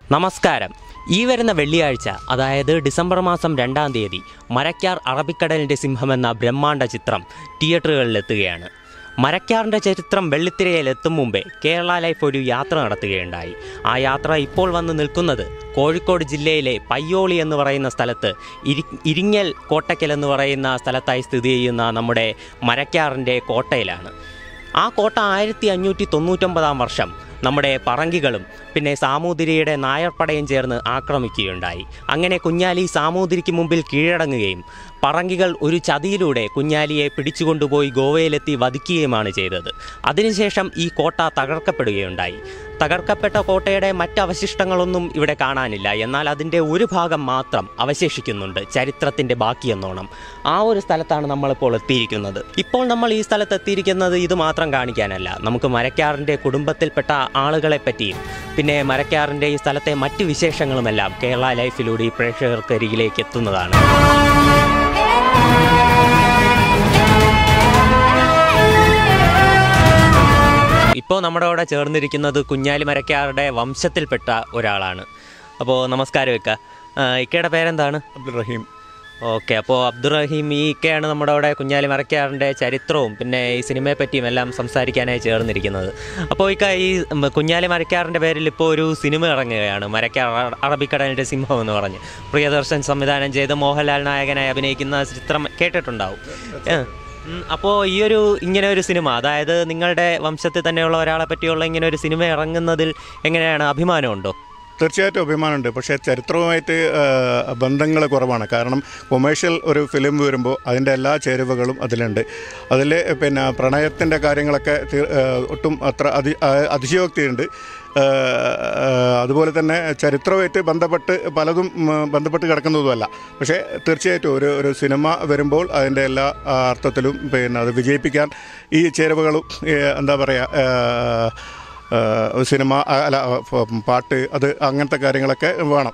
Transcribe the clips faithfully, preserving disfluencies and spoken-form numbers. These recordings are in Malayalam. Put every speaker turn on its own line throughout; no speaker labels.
നമസ്കാരം. ഈ വരുന്ന വെള്ളിയാഴ്ച, അതായത് ഡിസംബർ മാസം രണ്ടാം തീയതി, മരക്കാർ അറബിക്കടലിൻ്റെ സിംഹം എന്ന ബ്രഹ്മാണ്ഡ ചിത്രം തിയേറ്ററുകളിലെത്തുകയാണ്. മരക്കാറിൻ്റെ ചരിത്രം വെള്ളിത്തിരയിലെത്തും മുമ്പേ കേരള ലൈഫ് ഒരു യാത്ര നടത്തുകയുണ്ടായി. ആ യാത്ര ഇപ്പോൾ വന്ന് നിൽക്കുന്നത് കോഴിക്കോട് ജില്ലയിലെ പയ്യോളി എന്ന് പറയുന്ന സ്ഥലത്ത്, ഇരി ഇരിങ്ങൽ കോട്ടയ്ക്കൽ എന്ന് പറയുന്ന സ്ഥലത്തായി സ്ഥിതി ചെയ്യുന്ന നമ്മുടെ മരക്കാറിൻ്റെ കോട്ടയിലാണ്. ആ കോട്ട ആയിരത്തി അഞ്ഞൂറ്റി തൊണ്ണൂറ്റൊമ്പതാം വർഷം നമ്മുടെ പറങ്കികളും പിന്നെ സാമൂതിരിയുടെ നായർപ്പടയും ചേർന്ന് ആക്രമിക്കുകയുണ്ടായി. അങ്ങനെ കുഞ്ഞാലി സാമൂതിരിക്ക് മുമ്പിൽ കീഴടങ്ങുകയും പറങ്കികൾ ഒരു ചതിയിലൂടെ കുഞ്ഞാലിയെ പിടിച്ചുകൊണ്ടുപോയി ഗോവയിലെത്തി വധിക്കുകയുമാണ് ചെയ്തത്. അതിനുശേഷം ഈ കോട്ട തകർക്കപ്പെടുകയുണ്ടായി. തകർക്കപ്പെട്ട കോട്ടയുടെ മറ്റവശിഷ്ടങ്ങളൊന്നും ഇവിടെ കാണാനില്ല. എന്നാൽ അതിൻ്റെ ഒരു ഭാഗം മാത്രം അവശേഷിക്കുന്നുണ്ട്, ചരിത്രത്തിൻ്റെ ബാക്കിയെന്നോണം. ആ ഒരു സ്ഥലത്താണ് നമ്മളിപ്പോൾ എത്തിയിരിക്കുന്നത്. ഇപ്പോൾ നമ്മൾ ഈ സ്ഥലത്ത് എത്തിയിരിക്കുന്നത് ഇത് മാത്രം കാണിക്കാനല്ല, നമുക്ക് മരക്കാറിൻ്റെ കുടുംബത്തിൽപ്പെട്ട ആളുകളെ പറ്റിയും പിന്നെ മരക്കാറിൻ്റെ ഈ സ്ഥലത്തെ മറ്റ് വിശേഷങ്ങളുമെല്ലാം കേരള ലൈഫിലൂടെ ഈ പ്രേക്ഷകർക്കരികിലേക്ക് എത്തുന്നതാണ്. ഇപ്പോൾ നമ്മുടെ അവിടെ ചേർന്നിരിക്കുന്നത് കുഞ്ഞാലി മരക്കാരുടെ വംശത്തിൽപ്പെട്ട ഒരാളാണ്. അപ്പോൾ നമസ്കാരം ഇക്ക. ഇക്കയുടെ പേരെന്താണ്?
അബ്ദുറഹീം.
ഓക്കെ. അപ്പോൾ അബ്ദുറഹീം, ഈ ഇക്കയാണ് നമ്മുടെ അവിടെ കുഞ്ഞാലി മരക്കാറിൻ്റെ ചരിത്രവും പിന്നെ ഈ സിനിമയെ പറ്റിയും എല്ലാം സംസാരിക്കാനായി ചേർന്നിരിക്കുന്നത്. അപ്പോൾ ഇക്ക, ഈ കുഞ്ഞാലി മരക്കാറിൻ്റെ പേരിൽ ഇപ്പോൾ ഒരു സിനിമ ഇറങ്ങുകയാണ്, മരക്കാർ അറബിക്കടലിൻ്റെ സിംഹം എന്ന് പറഞ്ഞ്. പ്രിയദർശൻ സംവിധാനം ചെയ്ത് മോഹൻലാൽ നായകനായി അഭിനയിക്കുന്ന ചിത്രം കേട്ടിട്ടുണ്ടാവും. അപ്പോൾ ഈ ഒരു ഇങ്ങനെ ഒരു സിനിമ, അതായത് നിങ്ങളുടെ വംശത്തിൽ തന്നെയുള്ള ഒരാളെ പറ്റിയുള്ള ഇങ്ങനെ ഒരു സിനിമ ഇറങ്ങുന്നതിൽ എങ്ങനെയാണ്, അഭിമാനമുണ്ടോ?
തീർച്ചയായിട്ടും അഭിമാനമുണ്ട്. പക്ഷേ ചരിത്രവുമായിട്ട് ബന്ധങ്ങൾ കുറവാണ്. കാരണം കൊമേഴ്ഷ്യൽ ഒരു ഫിലിം വരുമ്പോൾ അതിൻ്റെ എല്ലാ ചേരുവകളും അതിലുണ്ട്. അതിൽ പിന്നെ പ്രണയത്തിൻ്റെ കാര്യങ്ങളൊക്കെ ഒട്ടും അത്ര അതി അതിശയോക്തിയുണ്ട്. അതുപോലെ തന്നെ ചരിത്രമായിട്ട് ബന്ധപ്പെട്ട് പലതും ബന്ധപ്പെട്ട് കിടക്കുന്നതുമല്ല. പക്ഷേ തീർച്ചയായിട്ടും ഒരു ഒരു സിനിമ വരുമ്പോൾ അതിൻ്റെ എല്ലാ അർത്ഥത്തിലും പിന്നെ അത് വിജയിപ്പിക്കാൻ ഈ ചേരുവകളും എന്താ പറയുക, സിനിമ അല്ല പാട്ട്, അത് അങ്ങനത്തെ കാര്യങ്ങളൊക്കെ വേണം.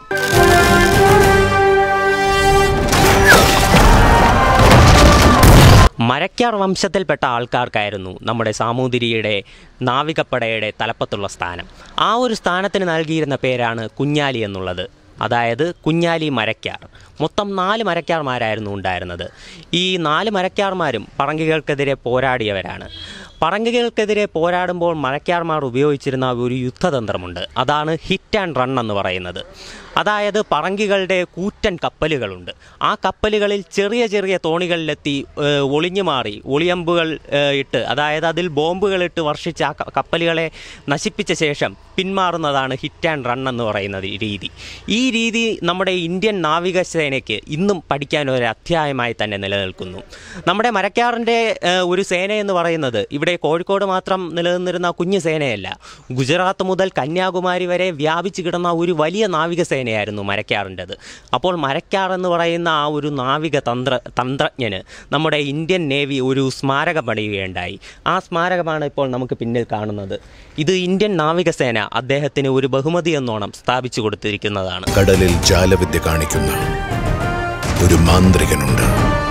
മരക്കാർ വംശത്തിൽപ്പെട്ട ആൾക്കാർക്കായിരുന്നു നമ്മുടെ സാമൂതിരിയുടെ നാവികപ്പടയുടെ തലപ്പത്തുള്ള സ്ഥാനം. ആ ഒരു സ്ഥാനത്തിന് നൽകിയിരുന്ന പേരാണ് കുഞ്ഞാലി എന്നുള്ളത്, അതായത് കുഞ്ഞാലി മരക്കാർ. മൊത്തം നാല് മരക്കാർമാരായിരുന്നു ഉണ്ടായിരുന്നത്. ഈ നാല് മരക്കാർമാരും പറങ്കികൾക്കെതിരെ പോരാടിയവരാണ്. പറങ്കികൾക്കെതിരെ പോരാടുമ്പോൾ മരക്കാർമാർ ഉപയോഗിച്ചിരുന്ന ഒരു യുദ്ധതന്ത്രമുണ്ട്, അതാണ് ഹിറ്റ് ആൻഡ് റൺ എന്ന് പറയുന്നത്. അതായത് പറങ്കികളുടെ കൂറ്റൻ കപ്പലുകളുണ്ട്. ആ കപ്പലുകളിൽ ചെറിയ ചെറിയ തോണികളിലെത്തി ഒളിഞ്ഞു മാറി ഒളിയമ്പുകൾ ഇട്ട്, അതായത് അതിൽ ബോംബുകളിട്ട് വർഷിച്ച് ആ കപ്പലുകളെ നശിപ്പിച്ച ശേഷം പിന്മാറുന്നതാണ് ഹിറ്റ് ആൻഡ് റൺ എന്ന് പറയുന്ന രീതി. ഈ രീതി നമ്മുടെ ഇന്ത്യൻ നാവികസേനയ്ക്ക് ഇന്നും പഠിക്കാൻ ഒരു അധ്യായമായി തന്നെ നിലനിൽക്കുന്നു. നമ്മുടെ മരക്കാറിൻ്റെ ഒരു സേന എന്ന് പറയുന്നത് ഇവിടെ കോഴിക്കോട് മാത്രം നിലനിന്നിരുന്ന കുഞ്ഞു സേനയല്ല, ഗുജറാത്ത് മുതൽ കന്യാകുമാരി വരെ വ്യാപിച്ചു കിടന്ന ഒരു വലിയ നാവികസേനയായിരുന്നു മരക്കാറിൻ്റെത്. അപ്പോൾ മരക്കാർ എന്ന് പറയുന്ന ആ ഒരു നാവിക തന്ത്ര തന്ത്രജ്ഞന് നമ്മുടെ ഇന്ത്യൻ നേവി ഒരു സ്മാരകം പണിയുകയുണ്ടായി. ആ സ്മാരകമാണ് ഇപ്പോൾ നമുക്ക് പിന്നിൽ കാണുന്നത്. ഇത് ഇന്ത്യൻ നാവികസേന അദ്ദേഹത്തിന് ഒരു ബഹുമതി എന്നോണം സ്ഥാപിച്ചു കൊടുത്തിരിക്കുന്നതാണ്.
കടലിൽ ജാലവിദ്യ കാണിക്കുന്ന ഒരു മാന്ത്രികനുണ്ട്,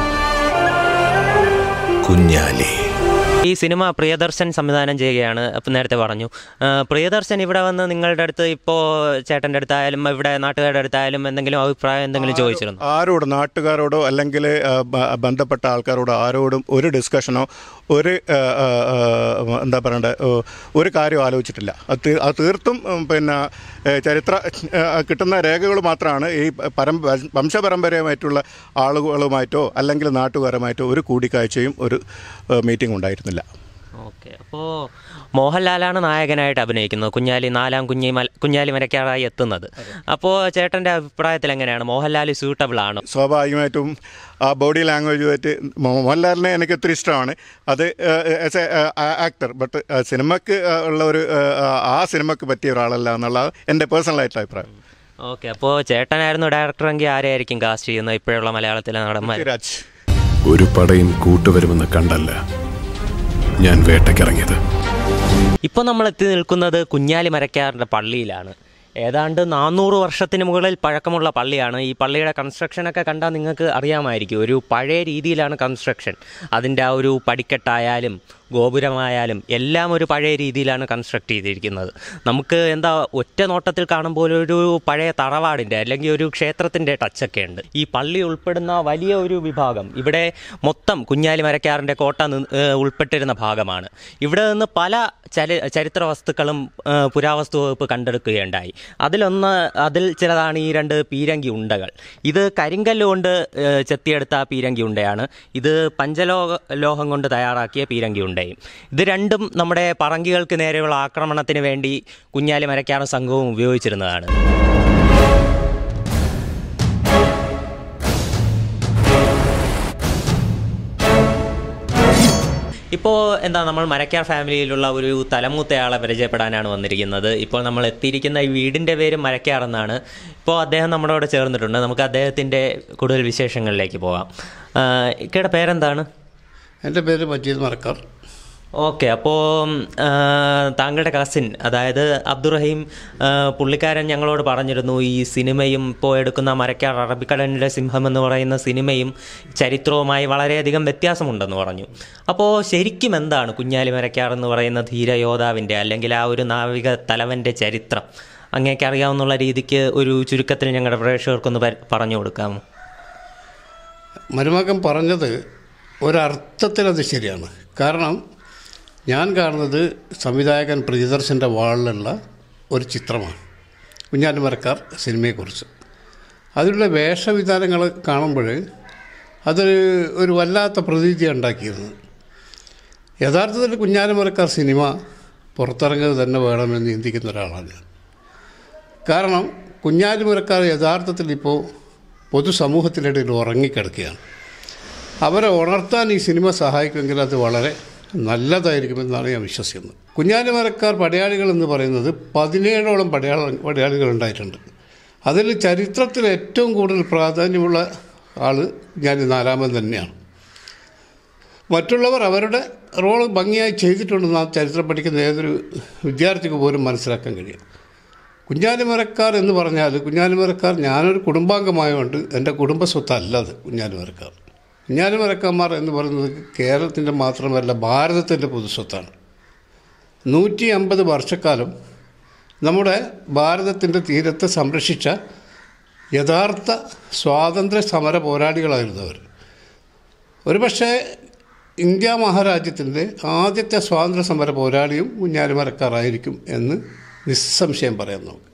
കുഞ്ഞാലി.
ഈ സിനിമ പ്രിയദർശൻ സംവിധാനം ചെയ്യുകയാണ്. അപ്പം നേരത്തെ പറഞ്ഞു, പ്രിയദർശൻ ഇവിടെ വന്ന് നിങ്ങളുടെ അടുത്ത്, ഇപ്പോൾ ചേട്ടൻ്റെ അടുത്തായാലും ഇവിടെ നാട്ടുകാരുടെ അടുത്തായാലും എന്തെങ്കിലും അഭിപ്രായം എന്തെങ്കിലും ചോദിച്ചിരുന്നു?
ആരോടും, നാട്ടുകാരോടോ അല്ലെങ്കിൽ ബന്ധപ്പെട്ട ആൾക്കാരോടോ ആരോടും ഒരു ഡിസ്കഷനോ ഒരു എന്താ പറയണ്ടേ ഒരു കാര്യം ആലോചിച്ചിട്ടില്ല. അത് അത് തീർത്തും പിന്നെ ചരിത്ര കിട്ടുന്ന രേഖകൾ മാത്രമാണ്. ഈ പരം വംശപരമ്പരയുമായിട്ടുള്ള ആളുകളുമായിട്ടോ അല്ലെങ്കിൽ നാട്ടുകാരുമായിട്ടോ ഒരു കൂടിക്കാഴ്ചയും ഒരു മീറ്റിംഗ് ഉണ്ടായിരുന്നില്ല.
ഓക്കെ. അപ്പോൾ മോഹൻലാലാണ് നായകനായിട്ട് അഭിനയിക്കുന്നത്, കുഞ്ഞാലി നാലാം കുഞ്ഞി കുഞ്ഞാലി മരക്കാറായി എത്തുന്നത്. അപ്പോൾ ചേട്ടൻ്റെ അഭിപ്രായത്തിൽ എങ്ങനെയാണ്, മോഹൻലാൽ സ്യൂട്ടബിൾ ആണോ?
സ്വാഭാവികമായിട്ടും ആ ബോഡി ലാംഗ്വേജുമായിട്ട് മോഹൻലാലിനെ എനിക്ക് ഒത്തിരി ഇഷ്ടമാണ്, അത് ആസ് എ ആക്ടർ. ബട്ട് സിനിമയ്ക്ക് ഉള്ള ഒരു ആ സിനിമയ്ക്ക് പറ്റിയ ഒരാളല്ല എന്നുള്ളത് എൻ്റെ പേഴ്സണലായിട്ടുള്ള അഭിപ്രായം.
ഓക്കെ. അപ്പോൾ ചേട്ടനായിരുന്നു ഡയറക്ടറെങ്കിൽ ആരെയായിരിക്കും കാസ്റ്റ് ചെയ്യുന്നത് ഇപ്പോഴുള്ള മലയാളത്തിലെ നടന്മാർ?
രാജ്.
ഒരു പടയും കൂട്ടുവരുമെന്ന് കണ്ടല്ല ഞാൻ വേട്ടയ്ക്കിറങ്ങിയത്.
ഇപ്പോൾ നമ്മൾ എത്തി നിൽക്കുന്നത് കുഞ്ഞാലി മരക്കാറിൻ്റെ പള്ളിയിലാണ്. ഏതാണ്ട് നാനൂറ് വർഷത്തിന് മുകളിൽ പഴക്കമുള്ള പള്ളിയാണ്. ഈ പള്ളിയുടെ കൺസ്ട്രക്ഷനൊക്കെ കണ്ടാൽ നിങ്ങൾക്ക് അറിയാമായിരിക്കും, ഒരു പഴയ രീതിയിലാണ് കൺസ്ട്രക്ഷൻ. അതിൻ്റെ ആ ഒരു പടിക്കെട്ടായാലും ഗോപുരമായാലും എല്ലാം ഒരു പഴയ രീതിയിലാണ് കൺസ്ട്രക്ട് ചെയ്തിരിക്കുന്നത്. നമുക്ക് എന്താ ഒറ്റ നോട്ടത്തിൽ കാണുമ്പോൾ ഒരു പഴയ തറവാടിൻ്റെ അല്ലെങ്കിൽ ഒരു ക്ഷേത്രത്തിൻ്റെ ടച്ചൊക്കെ ഉണ്ട്. ഈ പള്ളി ഉൾപ്പെടുന്ന വലിയ ഒരു വിഭാഗം ഇവിടെ മൊത്തം കുഞ്ഞാലി മരക്കാറിൻ്റെ കോട്ട ഉൾപ്പെട്ടിരുന്ന ഭാഗമാണ്. ഇവിടെ നിന്ന് പല ചരി ചരിത്ര വസ്തുക്കളും പുരാവസ്തു വകുപ്പ് കണ്ടെടുക്കുകയുണ്ടായി. അതിലൊന്ന് അതിൽ ചിലതാണ് ഈ രണ്ട് പീരങ്കി ഉണ്ടകൾ. ഇത് കരിങ്കല്ല് കൊണ്ട് ചെത്തിയെടുത്ത പീരങ്കി ഉണ്ടയാണ്. ഇത് പഞ്ചലോഹ ലോഹം കൊണ്ട് തയ്യാറാക്കിയ പീരങ്കി ഉണ്ടയും. ഇത് രണ്ടും നമ്മുടെ പറങ്കികൾക്ക് നേരെയുള്ള ആക്രമണത്തിന് വേണ്ടി കുഞ്ഞാലി മരക്കാറും സംഘവും ഉപയോഗിച്ചിരുന്നതാണ്. ഇപ്പോൾ എന്താ നമ്മൾ മരക്കാർ ഫാമിലിയിലുള്ള ഒരു തലമൂത്തയാളെ പരിചയപ്പെടാനാണ് വന്നിരിക്കുന്നത്. ഇപ്പോൾ നമ്മൾ എത്തിയിരിക്കുന്ന ഈ വീടിൻ്റെ പേര് മരക്കാർ എന്നാണ്. ഇപ്പോൾ അദ്ദേഹം നമ്മുടെ കൂടെ ചേർന്നിട്ടുണ്ട്. നമുക്ക് അദ്ദേഹത്തിൻ്റെ കൂടുതൽ വിശേഷങ്ങളിലേക്ക് പോകാം. ഇക്കയുടെ പേരെന്താണ്?
എൻ്റെ പേര് മജീദ് മരക്കാർ.
ഓക്കെ, അപ്പോൾ താങ്കളുടെ കസിൻ അതായത് അബ്ദുറഹീം പുള്ളിക്കാരൻ ഞങ്ങളോട് പറഞ്ഞിരുന്നു ഈ സിനിമയും ഇപ്പോൾ എടുക്കുന്ന മരക്കാർ അറബിക്കടലിൻ്റെ സിംഹം എന്ന് പറയുന്ന സിനിമയും ചരിത്രവുമായി വളരെയധികം വ്യത്യാസമുണ്ടെന്ന് പറഞ്ഞു. അപ്പോൾ ശരിക്കും എന്താണ് കുഞ്ഞാലി മരക്കാർ എന്ന് പറയുന്ന ധീരയോദ്ധാവിൻ്റെ അല്ലെങ്കിൽ ആ ഒരു നാവിക തലവൻ്റെ ചരിത്രം അങ്ങേക്ക് അറിയാവുന്ന രീതിക്ക് ഒരു ചുരുക്കത്തിൽ ഞങ്ങളുടെ പ്രേക്ഷകർക്കൊന്ന് പറഞ്ഞു കൊടുക്കാമോ?
മരുമകൻ പറഞ്ഞത് ഒരർത്ഥത്തിലത് ശരിയാണ്. കാരണം ഞാൻ കാണുന്നത് സംവിധായകൻ പ്രിയദർശൻ്റെ വാളിലുള്ള ഒരു ചിത്രമാണ് കുഞ്ഞാലി മരക്കാർ സിനിമയെക്കുറിച്ച്. അതിലുള്ള വേഷവിധാനങ്ങൾ കാണുമ്പോൾ അത് ഒരു വല്ലാത്ത പ്രതീതി ഉണ്ടാക്കിയിരുന്നു. യഥാർത്ഥത്തിൽ കുഞ്ഞാലി മരക്കാർ സിനിമ പുറത്തിറങ്ങുന്നത് തന്നെ വേണമെന്ന് ചിന്തിക്കുന്ന ഒരാളാണ് ഞാൻ. കാരണം കുഞ്ഞാലി മരക്കാർ യഥാർത്ഥത്തിൽ ഇപ്പോൾ പൊതുസമൂഹത്തിനിടയിൽ ഉറങ്ങിക്കിടക്കുകയാണ്. അവരെ ഉണർത്താൻ ഈ സിനിമ സഹായിക്കുമെങ്കിൽ അത് വളരെ നല്ലതായിരിക്കുമെന്നാണ് ഞാൻ വിശ്വസിക്കുന്നത്. കുഞ്ഞാലി മരക്കാർ പടയാളികൾ എന്ന് പറയുന്നത് പതിനേഴോളം പടയാള പടയാളികൾ ഉണ്ടായിട്ടുണ്ട്. അതിൽ ചരിത്രത്തിൽ ഏറ്റവും കൂടുതൽ പ്രാധാന്യമുള്ള ആൾ കുഞ്ഞാലി നാലാമൻ തന്നെയാണ്. മറ്റുള്ളവർ അവരുടെ റോള് ഭംഗിയായി ചെയ്തിട്ടുണ്ടെന്ന് ആ ചരിത്രം പഠിക്കുന്ന ഏതൊരു വിദ്യാർത്ഥിക്ക് പോലും മനസ്സിലാക്കാൻ കഴിയും. കുഞ്ഞാലി മരക്കാർ എന്ന് പറഞ്ഞാൽ കുഞ്ഞാലി മരക്കാർ ഞാനൊരു കുടുംബാംഗമായതുകൊണ്ട് എൻ്റെ കുടുംബസ്വത്തല്ല അത്. കുഞ്ഞാലി മരക്കാർ കുഞ്ഞാലി മരക്കാന്മാർ എന്ന് പറയുന്നത് കേരളത്തിൻ്റെ മാത്രമല്ല ഭാരതത്തിൻ്റെ പൊതുസ്വത്താണ്. നൂറ്റി അമ്പത് വർഷക്കാലം നമ്മുടെ ഭാരതത്തിൻ്റെ തീരത്ത് സംരക്ഷിച്ച യഥാർത്ഥ സ്വാതന്ത്ര്യ സമര പോരാളികളായിരുന്നു അവർ. ഒരുപക്ഷെ ഇന്ത്യ മഹാരാജ്യത്തിൻ്റെ ആദ്യത്തെ സ്വാതന്ത്ര്യ സമര പോരാളിയും കുഞ്ഞാലി മരക്കാറായിരിക്കും എന്ന് നിസ്സംശയം പറയാം നമുക്ക്.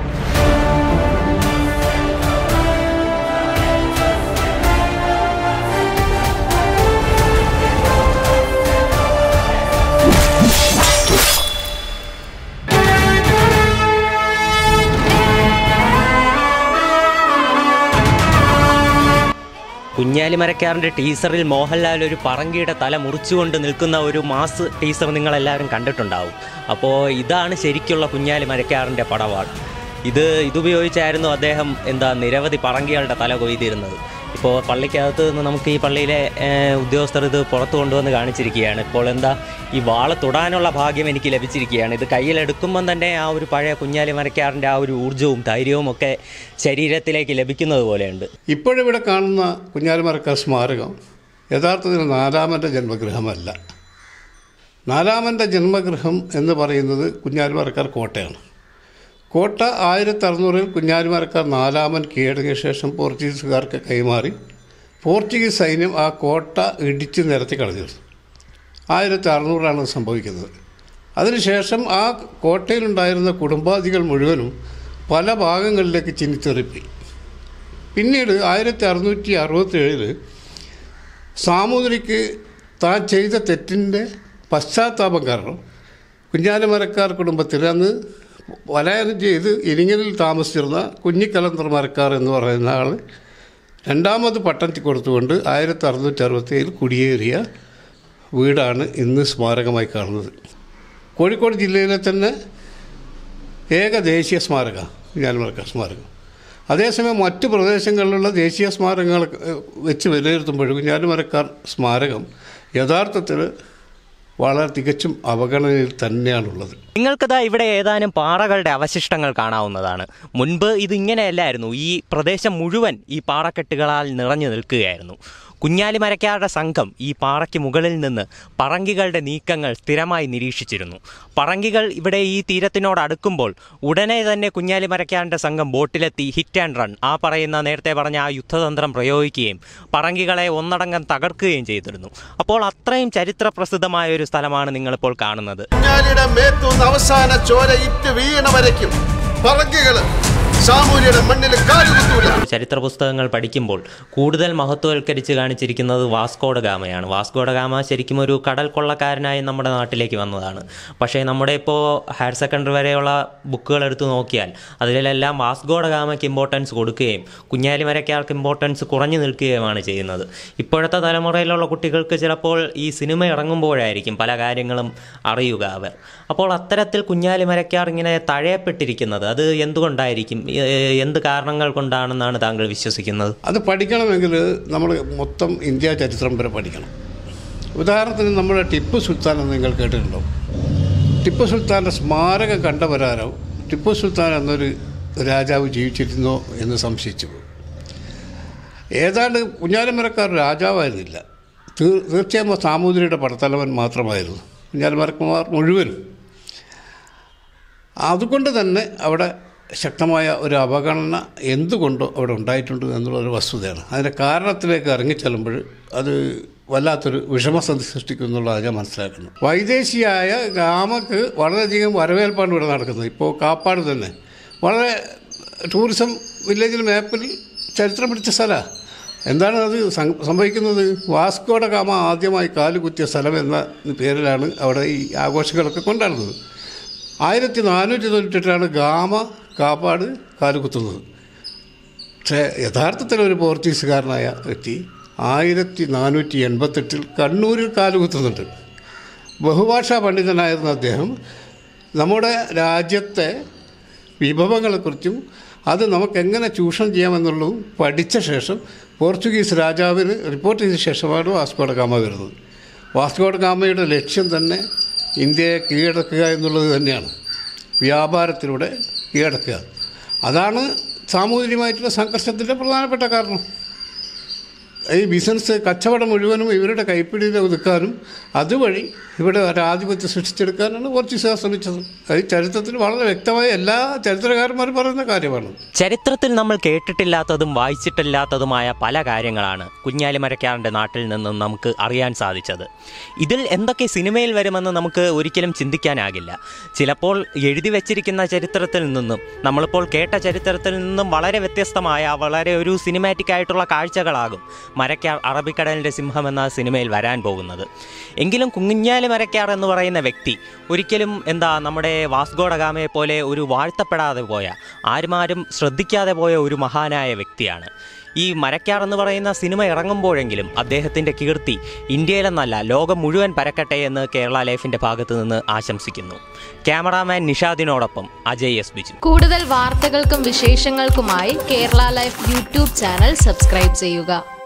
കുഞ്ഞാലി മരക്കാറിൻ്റെ ടീസറിൽ മോഹൻലാൽ ഒരു പറങ്കിയുടെ തല മുറിച്ചുകൊണ്ട് നിൽക്കുന്ന ഒരു മാസ് ടീസർ നിങ്ങളെല്ലാവരും കണ്ടിട്ടുണ്ടാവും. അപ്പോൾ ഇതാണ് ശരിക്കുള്ള കുഞ്ഞാലി മരക്കാറിൻ്റെ പടവാൾ. ഇത് ഇതുപയോഗിച്ചായിരുന്നു അദ്ദേഹം എന്താ നിരവധി പറങ്കികളുടെ തല കൊയ്തിരുന്നത്. ഇപ്പോൾ പള്ളിക്കകത്ത് നിന്ന് നമുക്ക് ഈ പള്ളിയിലെ ഉദ്യോഗസ്ഥർ ഇത് പുറത്തു കൊണ്ടുവന്ന് കാണിച്ചിരിക്കുകയാണ്. ഇപ്പോൾ എന്താ ഈ വാള് തൊടാനുള്ള ഭാഗ്യം എനിക്ക് ലഭിച്ചിരിക്കുകയാണ്. ഇത് കയ്യിലെടുക്കുമ്പം തന്നെ ആ ഒരു പഴയ കുഞ്ഞാലി മരക്കാറിൻ്റെ ആ ഒരു ഊർജ്ജവും ധൈര്യവും ഒക്കെ ശരീരത്തിലേക്ക് ലഭിക്കുന്നത് പോലെയുണ്ട്.
ഇപ്പോഴിവിടെ കാണുന്ന കുഞ്ഞാലി മരക്കാർ സ്മാരകം യഥാർത്ഥത്തിൽ നാലാമൻ്റെ ജന്മഗൃഹമല്ല. നാലാമൻ്റെ ജന്മഗൃഹം എന്ന് പറയുന്നത് കുഞ്ഞാലി മരക്കാർ കോട്ടയാണ്. കോട്ട ആയിരത്തി അറുന്നൂറിൽ കുഞ്ഞാലി മരക്കാർ നാലാമൻ കീഴടങ്ങിയ ശേഷം പോർച്ചുഗീസുകാർക്ക് കൈമാറി പോർച്ചുഗീസ് സൈന്യം ആ കോട്ട ഇടിച്ച് നിരത്തി കളഞ്ഞിരുന്നു. ആയിരത്തി അറുന്നൂറാണ് സംഭവിക്കുന്നത്. അതിനുശേഷം ആ കോട്ടയിലുണ്ടായിരുന്ന കുടുംബാദികൾ മുഴുവനും പല ഭാഗങ്ങളിലേക്ക് ചിന്നിത്തെറിപ്പോയി. പിന്നീട് ആയിരത്തി അറുന്നൂറ്റി അറുപത്തേഴിൽ സാമൂതിരിക്ക് താൻ ചെയ്ത തെറ്റിൻ്റെ പശ്ചാത്താപം കാരണം കുഞ്ഞാലി മരക്കാർ കുടുംബത്തിൽ അന്ന് വലയം ചെയ്ത് ഇരിങ്ങലിൽ താമസിച്ചിരുന്ന കുഞ്ഞിക്കലന്തർ മരക്കാർ എന്ന് പറയുന്ന ആൾ രണ്ടാമത് പട്ടണത്തിൽ കൊടുത്തുകൊണ്ട് ആയിരത്തി അറുന്നൂറ്റി അറുപത്തേഴിൽ കുടിയേറിയ വീടാണ് ഇന്ന് സ്മാരകമായി കാണുന്നത്. കോഴിക്കോട് ജില്ലയിലെ തന്നെ ഏക ദേശീയ സ്മാരക കുഞ്ഞാലി മരക്കാർ സ്മാരകം. അതേസമയം മറ്റ് പ്രദേശങ്ങളിലുള്ള ദേശീയ സ്മാരകങ്ങൾ വെച്ച് വിലയിരുത്തുമ്പോൾ കുഞ്ഞാലി മരക്കാർ സ്മാരകം യഥാർത്ഥത്തിൽ വളരെ തികച്ചും അവഗണനയിൽ തന്നെയാണുള്ളത്.
നിങ്ങൾക്കതാ ഇവിടെ ഏതാനും പാറകളുടെ അവശിഷ്ടങ്ങൾ കാണാവുന്നതാണ്. മുൻപ് ഇതിങ്ങനെയല്ലായിരുന്നു. ഈ പ്രദേശം മുഴുവൻ ഈ പാറക്കെട്ടുകളാൽ നിറഞ്ഞു നിൽക്കുകയായിരുന്നു. കുഞ്ഞാലി മരക്കാരുടെ സംഘം ഈ പാറയ്ക്ക് മുകളിൽ നിന്ന് പറങ്കികളുടെ നീക്കങ്ങൾ സ്ഥിരമായി നിരീക്ഷിച്ചിരുന്നു. പറങ്കികൾ ഇവിടെ ഈ തീരത്തിനോട് അടുക്കുമ്പോൾ ഉടനെ തന്നെ കുഞ്ഞാലി മരക്കാരുടെ സംഘം ബോട്ടിലെത്തി ഹിറ്റ് ആൻഡ് റൺ, ആ പറയുന്ന നേരത്തെ പറഞ്ഞ ആ യുദ്ധതന്ത്രം പ്രയോഗിക്കുകയും പറങ്കികളെ ഒന്നടങ്കം തകർക്കുകയും ചെയ്തിരുന്നു. അപ്പോൾ അത്രയും ചരിത്ര പ്രസിദ്ധമായ ഒരു സ്ഥലമാണ് നിങ്ങളിപ്പോൾ കാണുന്നത്.
കുഞ്ഞാലിയുടെ മേത്തുനിന്ന് അവസാന ചോര ഇറ്റ് വീണ വരയ്ക്കും പറങ്കികള്
ചരിത്ര പുസ്തകങ്ങൾ പഠിക്കുമ്പോൾ കൂടുതൽ മഹത്വവൽക്കരിച്ച് കാണിച്ചിരിക്കുന്നത് വാസ്കോ ഡ ഗാമയാണ്. വാസ്കോ ഡ ഗാമ ശരിക്കും ഒരു കടൽ കൊള്ളക്കാരനായി നമ്മുടെ നാട്ടിലേക്ക് വന്നതാണ്. പക്ഷേ നമ്മുടെ ഇപ്പോൾ ഹയർ സെക്കൻഡറി വരെയുള്ള ബുക്കുകൾ എടുത്ത് നോക്കിയാൽ അതിലെല്ലാം വാസ്കോ ഡ ഗാമയ്ക്ക് ഇമ്പോർട്ടൻസ് കൊടുക്കുകയും കുഞ്ഞാലി മരക്കാർക്ക് ഇമ്പോർട്ടൻസ് കുറഞ്ഞു നിൽക്കുകയുമാണ് ചെയ്യുന്നത്. ഇപ്പോഴത്തെ തലമുറയിലുള്ള കുട്ടികൾക്ക് ചിലപ്പോൾ ഈ സിനിമ ഇറങ്ങുമ്പോഴായിരിക്കും പല കാര്യങ്ങളും അറിയുക അവർ. അപ്പോൾ അത്തരത്തിൽ കുഞ്ഞാലി മരക്കാർ ഇങ്ങനെ തഴയപ്പെട്ടിരിക്കുന്നത് അത് എന്തുകൊണ്ടായിരിക്കും, എന്ത് കാരണങ്ങൾ കൊണ്ടാണെന്നാണ് താങ്കൾ വിശ്വസിക്കുന്നത്?
അത് പഠിക്കണമെങ്കിൽ നമ്മൾ മൊത്തം ഇന്ത്യ ചരിത്രം വരെ പഠിക്കണം. ഉദാഹരണത്തിന് നമ്മുടെ ടിപ്പു സുൽത്താൻ എന്ന് നിങ്ങൾ കേട്ടിട്ടുണ്ടോ? ടിപ്പു സുൽത്താൻ്റെ സ്മാരകം കണ്ടവരാരോ ടിപ്പു സുൽത്താൻ എന്നൊരു രാജാവ് ജീവിച്ചിരുന്നോ എന്ന് സംശയിച്ചു. ഏതാണ്ട് കുഞ്ഞാലിമരക്കാർ രാജാവായിരുന്നില്ല, തീർ തീർച്ചയായും സാമൂതിരിയുടെ പടത്തലവൻ മാത്രമായിരുന്നു കുഞ്ഞാലിമരക്കാർ മുഴുവനും. അതുകൊണ്ട് തന്നെ അവിടെ ശക്തമായ ഒരു അവഗണന എന്തുകൊണ്ടോ അവിടെ ഉണ്ടായിട്ടുണ്ട് എന്നുള്ളൊരു വസ്തുതയാണ്. അതിൻ്റെ കാരണത്തിലേക്ക് ഇറങ്ങിച്ചെല്ലുമ്പോൾ അത് വല്ലാത്തൊരു വിഷമസന്ധി സൃഷ്ടിക്കും എന്നുള്ളതാണ് ഞാൻ മനസ്സിലാക്കുന്നത്. വൈദേശിയായ ഗാമക്ക് വളരെയധികം വരവേൽപ്പാണ് ഇവിടെ നടക്കുന്നത്. ഇപ്പോൾ കാപ്പാട് തന്നെ വളരെ ടൂറിസം വില്ലേജിൽ മാപ്പിൽ ചരിത്രം പിടിച്ച സ്ഥലമാണ്. എന്താണ് അത് സംഭവിക്കുന്നത്? വാസ്കോ ഡ ഗാമ ആദ്യമായി കാലുകുത്തിയ സ്ഥലം എന്ന പേരിലാണ് അവിടെ ഈ ആഘോഷങ്ങളൊക്കെ കൊണ്ടാടുന്നത്. ആയിരത്തി നാനൂറ്റി തൊണ്ണൂറ്റെട്ടിലാണ് ഗാമ കാപ്പാട് കാലുകുത്തുന്നത്. പക്ഷേ യഥാർത്ഥത്തിൽ ഒരു പോർച്ചുഗീസുകാരനായ വ്യക്തി ആയിരത്തി നാനൂറ്റി എൺപത്തെട്ടിൽ കണ്ണൂരിൽ കാലുകുത്തുന്നുണ്ട്. ബഹുഭാഷാ പണ്ഡിതനായിരുന്ന അദ്ദേഹം നമ്മുടെ രാജ്യത്തെ വിഭവങ്ങളെക്കുറിച്ചും അത് നമുക്കെങ്ങനെ ചൂഷണം ചെയ്യാമെന്നുള്ളതും പഠിച്ച ശേഷം പോർച്ചുഗീസ് രാജാവിന് റിപ്പോർട്ട് ചെയ്ത ശേഷമാണ് വാസ്കോ ഡ ഗാമ വരുന്നത്. വാസ്കോ ഡ ഗാമയുടെ ലക്ഷ്യം തന്നെ ഇന്ത്യയെ കീഴടക്കുക എന്നുള്ളത് തന്നെയാണ്, വ്യാപാരത്തിലൂടെ കീഴടക്കുക. അതാണ് സാമൂഹികമായിട്ടുള്ള സംഘർഷത്തിൻ്റെ പ്രധാനപ്പെട്ട കാരണം. ഈ ബിസിനസ് കച്ചവടം മുഴുവനും ഇവരുടെ കൈപ്പിടിയിൽ ഒതുക്കാനും അതുവഴി ഇവിടെ ഒരു ആധിപത്യം സൃഷ്ടിച്ചെടുക്കാനാണ് പോർച്ചുഗീസുകാർ ശ്രമിച്ചത്. അത് ചരിത്രത്തിൽ വളരെ വ്യക്തമായ എല്ലാ ചരിത്രകാരന്മാരും പറയുന്ന കാര്യമാണ്.
ചരിത്രത്തിൽ നമ്മൾ കേട്ടിട്ടില്ലാത്തതും വായിച്ചിട്ടില്ലാത്തതുമായ പല കാര്യങ്ങളാണ് കുഞ്ഞാലി മരക്കാരൻ്റെ നാട്ടിൽ നിന്നും നമുക്ക് അറിയാൻ സാധിച്ചത്. ഇതിൽ എന്തൊക്കെ സിനിമയിൽ വരുമെന്ന് നമുക്ക് ഒരിക്കലും ചിന്തിക്കാനാകില്ല. ചിലപ്പോൾ എഴുതി വച്ചിരിക്കുന്ന ചരിത്രത്തിൽ നിന്നും നമ്മളിപ്പോൾ കേട്ട ചരിത്രത്തിൽ നിന്നും വളരെ വ്യത്യസ്തമായ വളരെ ഒരു സിനിമാറ്റിക് ആയിട്ടുള്ള കാഴ്ചകളാകും മരക്കാർ അറബിക്കടലിൻ്റെ സിംഹം എന്ന സിനിമയിൽ വരാൻ പോകുന്നത്. എങ്കിലും കുഞ്ഞാലി മരക്കാർ എന്ന് പറയുന്ന വ്യക്തി ഒരിക്കലും എന്താ നമ്മുടെ വാസ്കോ ഡ ഗാമയെ പോലെ ഒരു വാഴ്ത്തപ്പെടാതെ പോയ, ആരുമാരും ശ്രദ്ധിക്കാതെ പോയ ഒരു മഹാനായ വ്യക്തിയാണ്. ഈ മരക്കാർ എന്ന് പറയുന്ന സിനിമ ഇറങ്ങുമ്പോഴെങ്കിലും അദ്ദേഹത്തിൻ്റെ കീർത്തി ഇന്ത്യയിലെന്നല്ല ലോകം മുഴുവൻ പരക്കട്ടെ എന്ന് കേരള ലൈഫിൻ്റെ ഭാഗത്തു നിന്ന് ആശംസിക്കുന്നു. ക്യാമറാമാൻ നിഷാദിനോടൊപ്പം അജയ് എസ് ബിജു.
കൂടുതൽ വാർത്തകൾക്കും വിശേഷങ്ങൾക്കുമായി Kerala Life YouTube channel subscribe ചെയ്യുക.